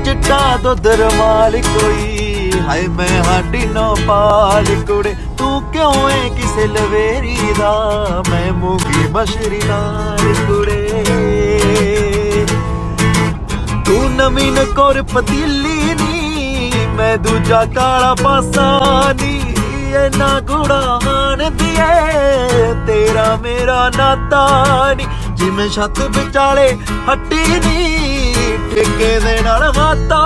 चिट्टा दुध रमाल कोई हाय मैं हाडी नौ पाल कुड़े तू क्यों है किसे लवेरी दा मैं मूंगी मछली नाल कुड़े तू नवीन कोर पतीली नी मैं दूजा काला पासा नी ना गुड़ा हान दिए तेरा मेरा नाता नी जिमें छत विचाले हट्टी नी ठेके दे नाल माता